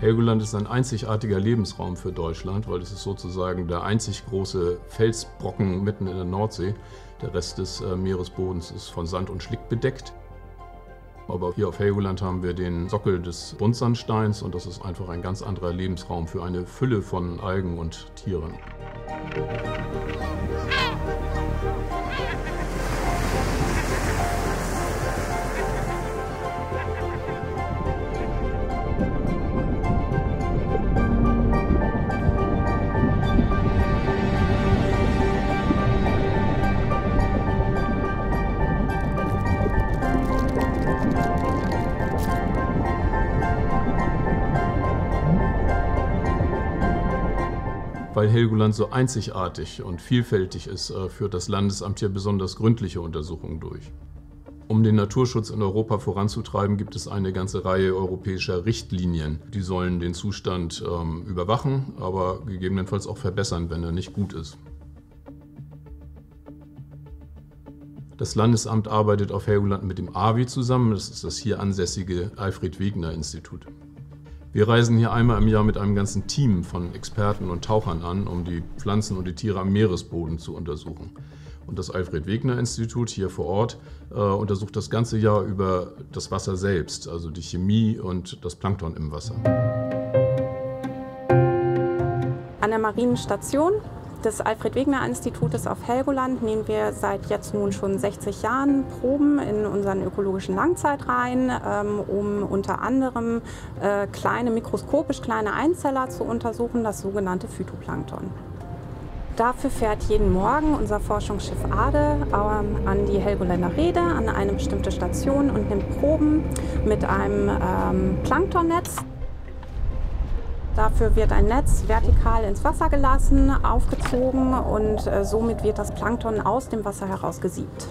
Helgoland ist ein einzigartiger Lebensraum für Deutschland, weil es ist sozusagen der einzig große Felsbrocken mitten in der Nordsee. Der Rest des Meeresbodens ist von Sand und Schlick bedeckt. Aber hier auf Helgoland haben wir den Sockel des Buntsandsteins und das ist einfach ein ganz anderer Lebensraum für eine Fülle von Algen und Tieren. Weil Helgoland so einzigartig und vielfältig ist, führt das Landesamt hier besonders gründliche Untersuchungen durch. Um den Naturschutz in Europa voranzutreiben, gibt es eine ganze Reihe europäischer Richtlinien. Die sollen den Zustand überwachen, aber gegebenenfalls auch verbessern, wenn er nicht gut ist. Das Landesamt arbeitet auf Helgoland mit dem AWI zusammen, das ist das hier ansässige Alfred-Wegener-Institut. Wir reisen hier einmal im Jahr mit einem ganzen Team von Experten und Tauchern an, um die Pflanzen und die Tiere am Meeresboden zu untersuchen. Und das Alfred-Wegener-Institut hier vor Ort untersucht das ganze Jahr über das Wasser selbst, also die Chemie und das Plankton im Wasser. An der Marinenstation des Alfred-Wegener-Institutes auf Helgoland nehmen wir seit jetzt nun schon 60 Jahren Proben in unseren ökologischen Langzeitreihen, um unter anderem mikroskopisch kleine Einzeller zu untersuchen, das sogenannte Phytoplankton. Dafür fährt jeden Morgen unser Forschungsschiff Ade an die Helgoländer Reede, an eine bestimmte Station und nimmt Proben mit einem Planktonnetz. Dafür wird ein Netz vertikal ins Wasser gelassen, aufgezogen und somit wird das Plankton aus dem Wasser heraus gesiebt.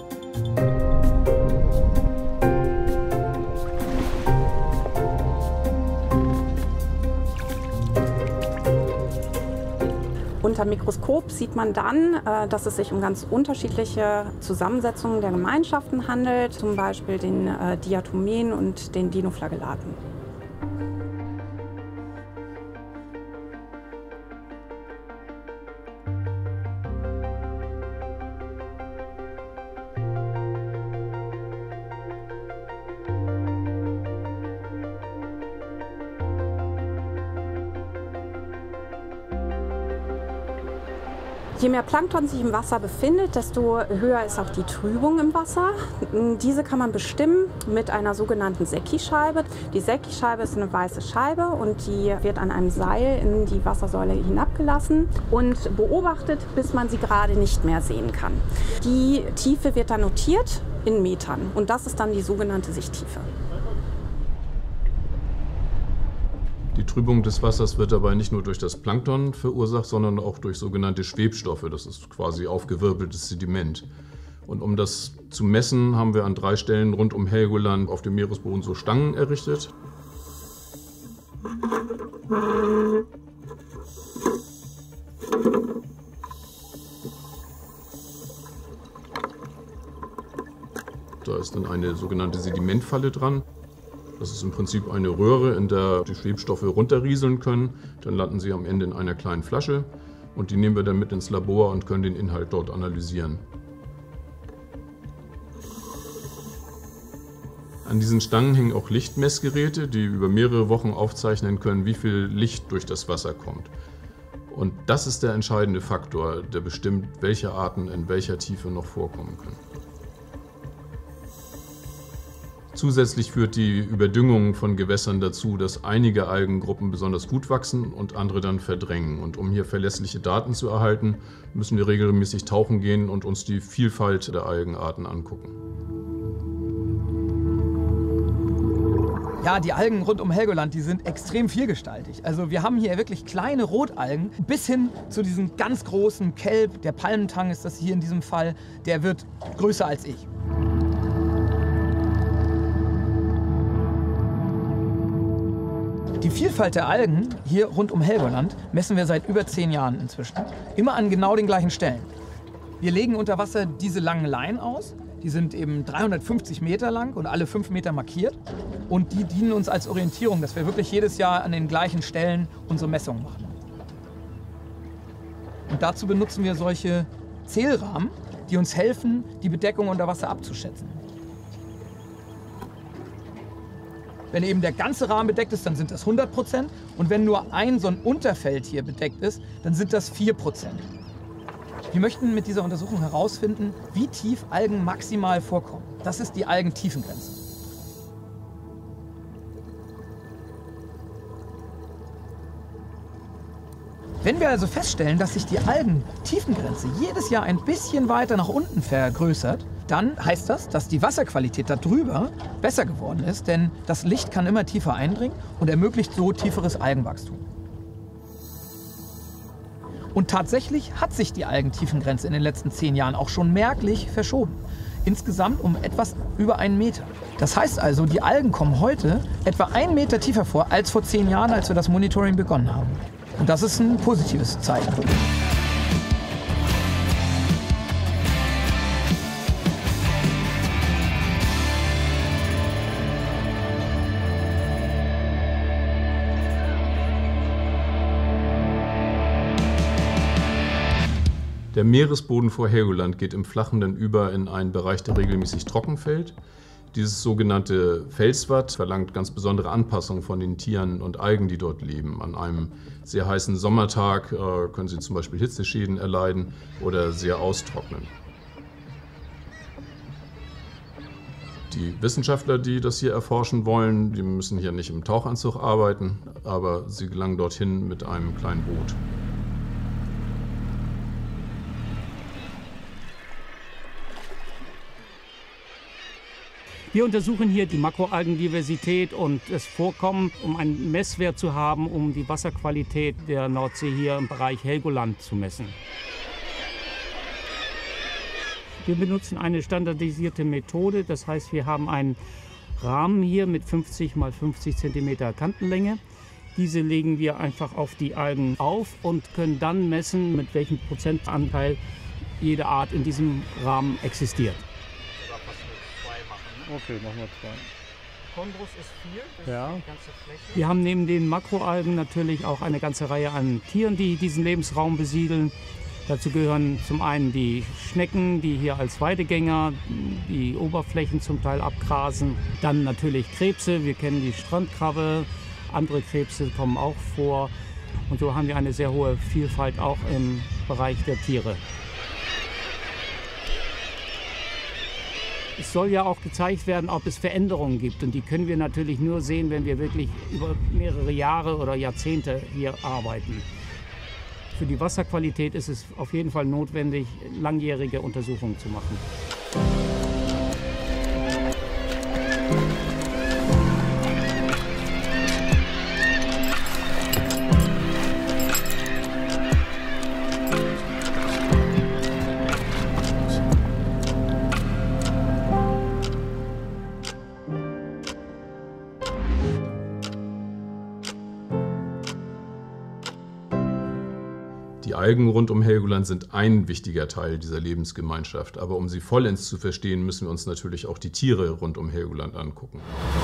Unter Mikroskop sieht man dann, dass es sich um ganz unterschiedliche Zusammensetzungen der Gemeinschaften handelt, zum Beispiel den Diatomen und den Dinoflagellaten. Je mehr Plankton sich im Wasser befindet, desto höher ist auch die Trübung im Wasser. Diese kann man bestimmen mit einer sogenannten Secchi-Scheibe. Die Secchi-Scheibe ist eine weiße Scheibe und die wird an einem Seil in die Wassersäule hinabgelassen und beobachtet, bis man sie gerade nicht mehr sehen kann. Die Tiefe wird dann notiert in Metern und das ist dann die sogenannte Sichttiefe. Die Trübung des Wassers wird dabei nicht nur durch das Plankton verursacht, sondern auch durch sogenannte Schwebstoffe. Das ist quasi aufgewirbeltes Sediment. Und um das zu messen, haben wir an 3 Stellen rund um Helgoland auf dem Meeresboden so Stangen errichtet. Da ist dann eine sogenannte Sedimentfalle dran. Das ist im Prinzip eine Röhre, in der die Schwebstoffe runterrieseln können. Dann landen sie am Ende in einer kleinen Flasche und die nehmen wir dann mit ins Labor und können den Inhalt dort analysieren. An diesen Stangen hängen auch Lichtmessgeräte, die über mehrere Wochen aufzeichnen können, wie viel Licht durch das Wasser kommt. Und das ist der entscheidende Faktor, der bestimmt, welche Arten in welcher Tiefe noch vorkommen können. Zusätzlich führt die Überdüngung von Gewässern dazu, dass einige Algengruppen besonders gut wachsen und andere dann verdrängen. Und um hier verlässliche Daten zu erhalten, müssen wir regelmäßig tauchen gehen und uns die Vielfalt der Algenarten angucken. Ja, die Algen rund um Helgoland, die sind extrem vielgestaltig. Also wir haben hier wirklich kleine Rotalgen bis hin zu diesem ganz großen Kelp. Der Palmentang ist das hier in diesem Fall. Der wird größer als ich. Die Vielfalt der Algen hier rund um Helgoland messen wir seit über 10 Jahren inzwischen. Immer an genau den gleichen Stellen. Wir legen unter Wasser diese langen Leinen aus. Die sind eben 350 Meter lang und alle 5 Meter markiert. Und die dienen uns als Orientierung, dass wir wirklich jedes Jahr an den gleichen Stellen unsere Messungen machen. Und dazu benutzen wir solche Zählrahmen, die uns helfen, die Bedeckung unter Wasser abzuschätzen. Wenn eben der ganze Rahmen bedeckt ist, dann sind das 100%. Und wenn nur ein so ein Unterfeld hier bedeckt ist, dann sind das 4%. Wir möchten mit dieser Untersuchung herausfinden, wie tief Algen maximal vorkommen. Das ist die Algentiefengrenze. Wenn wir also feststellen, dass sich die Algentiefengrenze jedes Jahr ein bisschen weiter nach unten vergrößert, dann heißt das, dass die Wasserqualität darüber besser geworden ist, denn das Licht kann immer tiefer eindringen und ermöglicht so tieferes Algenwachstum. Und tatsächlich hat sich die Algentiefengrenze in den letzten 10 Jahren auch schon merklich verschoben. Insgesamt um etwas über 1 Meter. Das heißt also, die Algen kommen heute etwa 1 Meter tiefer vor als vor 10 Jahren, als wir das Monitoring begonnen haben. Und das ist ein positives Zeichen. Der Meeresboden vor Helgoland geht im Flachen dann über in einen Bereich, der regelmäßig trocken fällt. Dieses sogenannte Felswatt verlangt ganz besondere Anpassungen von den Tieren und Algen, die dort leben. An einem sehr heißen Sommertag können sie zum Beispiel Hitzeschäden erleiden oder sehr austrocknen. Die Wissenschaftler, die das hier erforschen wollen, die müssen hier nicht im Tauchanzug arbeiten, aber sie gelangen dorthin mit einem kleinen Boot. Wir untersuchen hier die Makroalgendiversität und das Vorkommen, um einen Messwert zu haben, um die Wasserqualität der Nordsee hier im Bereich Helgoland zu messen. Wir benutzen eine standardisierte Methode, das heißt, wir haben einen Rahmen hier mit 50 x 50 cm Kantenlänge. Diese legen wir einfach auf die Algen auf und können dann messen, mit welchem Prozentanteil jede Art in diesem Rahmen existiert. Okay, machen wir 2. Chondrus ist 4, das ja. ist die ganze Fläche. Wir haben neben den Makroalgen natürlich auch eine ganze Reihe an Tieren, die diesen Lebensraum besiedeln. Dazu gehören zum einen die Schnecken, die hier als Weidegänger die Oberflächen zum Teil abgrasen. Dann natürlich Krebse, wir kennen die Strandkrabbe, andere Krebse kommen auch vor. Und so haben wir eine sehr hohe Vielfalt auch im Bereich der Tiere. Es soll ja auch gezeigt werden, ob es Veränderungen gibt. Und die können wir natürlich nur sehen, wenn wir wirklich über mehrere Jahre oder Jahrzehnte hier arbeiten. Für die Wasserqualität ist es auf jeden Fall notwendig, langjährige Untersuchungen zu machen. Die Algen rund um Helgoland sind ein wichtiger Teil dieser Lebensgemeinschaft, aber um sie vollends zu verstehen, müssen wir uns natürlich auch die Tiere rund um Helgoland angucken.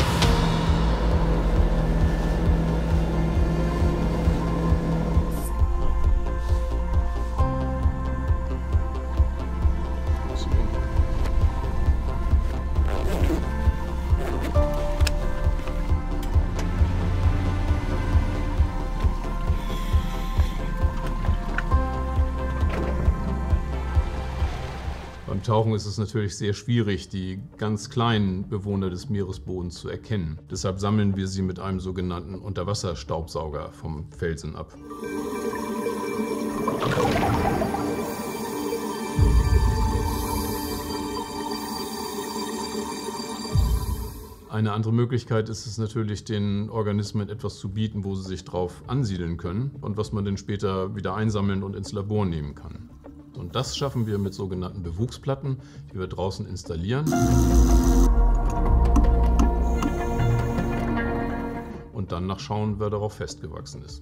Beim Tauchen ist es natürlich sehr schwierig, die ganz kleinen Bewohner des Meeresbodens zu erkennen. Deshalb sammeln wir sie mit einem sogenannten Unterwasserstaubsauger vom Felsen ab. Eine andere Möglichkeit ist es natürlich, den Organismen etwas zu bieten, wo sie sich drauf ansiedeln können und was man dann später wieder einsammeln und ins Labor nehmen kann. Und das schaffen wir mit sogenannten Bewuchsplatten, die wir draußen installieren. Und dann nachschauen, wer darauf festgewachsen ist.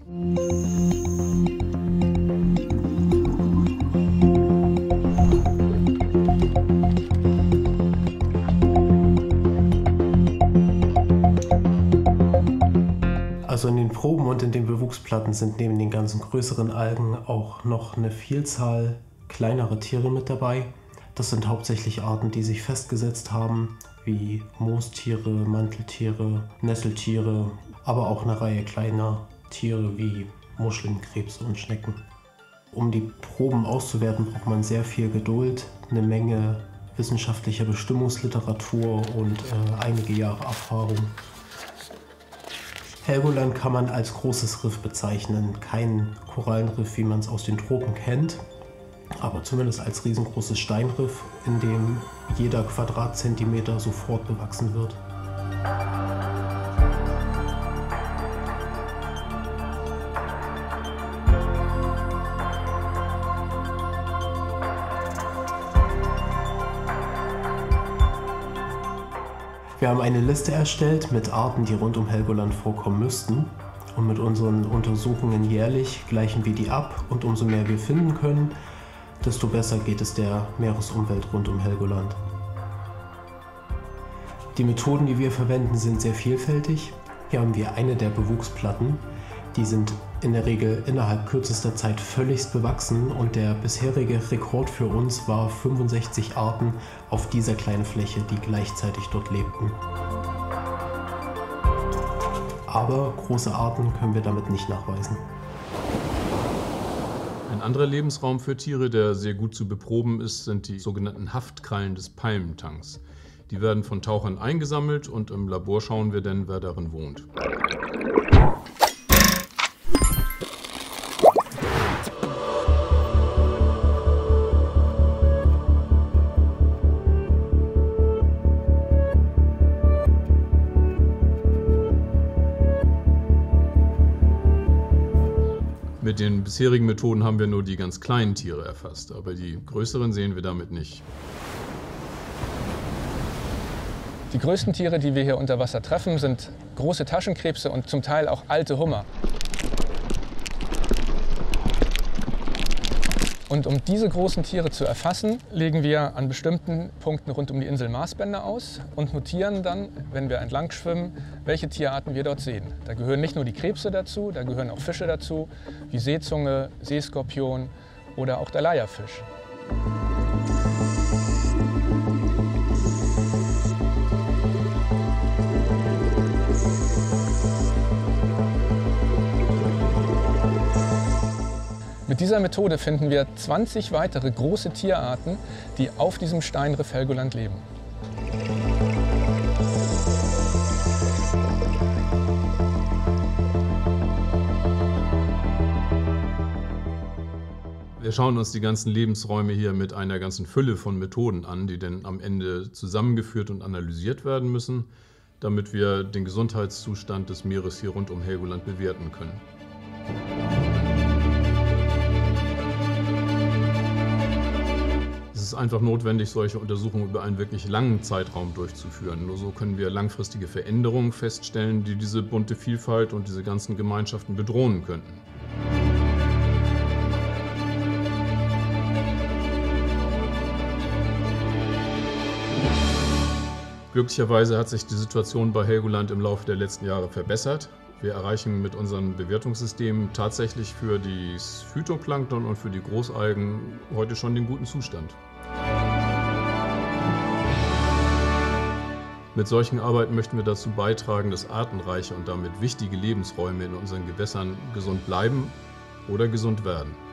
Proben und in den Bewuchsplatten sind neben den ganzen größeren Algen auch noch eine Vielzahl kleinere Tiere mit dabei. Das sind hauptsächlich Arten, die sich festgesetzt haben, wie Moostiere, Manteltiere, Nesseltiere, aber auch eine Reihe kleiner Tiere wie Muscheln, Krebse und Schnecken. Um die Proben auszuwerten, braucht man sehr viel Geduld, eine Menge wissenschaftlicher Bestimmungsliteratur und einige Jahre Erfahrung. Helgoland kann man als großes Riff bezeichnen, kein Korallenriff, wie man es aus den Tropen kennt, aber zumindest als riesengroßes Steinriff, in dem jeder Quadratzentimeter sofort bewachsen wird. Wir haben eine Liste erstellt mit Arten, die rund um Helgoland vorkommen müssten. Und mit unseren Untersuchungen jährlich gleichen wir die ab. Und umso mehr wir finden können, desto besser geht es der Meeresumwelt rund um Helgoland. Die Methoden, die wir verwenden, sind sehr vielfältig. Hier haben wir eine der Bewuchsplatten. Die sind in der Regel innerhalb kürzester Zeit völligst bewachsen und der bisherige Rekord für uns war 65 Arten auf dieser kleinen Fläche, die gleichzeitig dort lebten. Aber große Arten können wir damit nicht nachweisen. Ein anderer Lebensraum für Tiere, der sehr gut zu beproben ist, sind die sogenannten Haftkrallen des Palmentanks. Die werden von Tauchern eingesammelt und im Labor schauen wir dann, wer darin wohnt. Mit den bisherigen Methoden haben wir nur die ganz kleinen Tiere erfasst, aber die größeren sehen wir damit nicht. Die größten Tiere, die wir hier unter Wasser treffen, sind große Taschenkrebse und zum Teil auch alte Hummer. Und um diese großen Tiere zu erfassen, legen wir an bestimmten Punkten rund um die Insel Maßbänder aus und notieren dann, wenn wir entlang schwimmen, welche Tierarten wir dort sehen. Da gehören nicht nur die Krebse dazu, da gehören auch Fische dazu, wie Seezunge, Seeskorpion oder auch der Leierfisch. Mit dieser Methode finden wir 20 weitere große Tierarten, die auf diesem Steinriff Helgoland leben. Wir schauen uns die ganzen Lebensräume hier mit einer ganzen Fülle von Methoden an, die dann am Ende zusammengeführt und analysiert werden müssen, damit wir den Gesundheitszustand des Meeres hier rund um Helgoland bewerten können. Es ist einfach notwendig, solche Untersuchungen über einen wirklich langen Zeitraum durchzuführen. Nur so können wir langfristige Veränderungen feststellen, die diese bunte Vielfalt und diese ganzen Gemeinschaften bedrohen könnten. Glücklicherweise hat sich die Situation bei Helgoland im Laufe der letzten Jahre verbessert. Wir erreichen mit unseren Bewertungssystemen tatsächlich für das Phytoplankton und für die Großalgen heute schon den guten Zustand. Mit solchen Arbeiten möchten wir dazu beitragen, dass artenreiche und damit wichtige Lebensräume in unseren Gewässern gesund bleiben oder gesund werden.